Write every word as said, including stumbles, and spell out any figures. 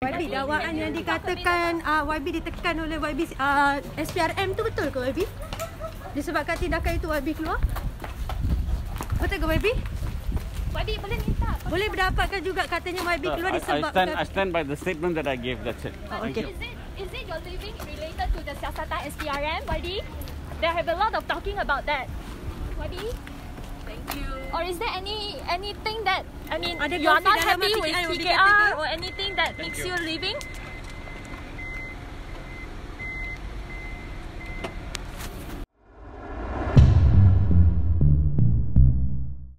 Y B, dakwaan yang dikatakan uh, Y B ditekan oleh Y B uh, S P R M tu betul ke Y B? Disebabkan tindakan itu Y B keluar? Betul ke Y B? Y B boleh minta. Boleh berdapatkan juga katanya Y B keluar I, I disebabkan... stand I stand by the statement that I gave. That's it. Oh, Thank okay. you. Is it is it your living related to the Siasatan S P R M, Y B? There have a lot of talking about that. Y B? Thank you. Or is there any anything that I mean Ada you are not konflik dalam happy P K I with yang P K dikatakan? R or anything that makes you living?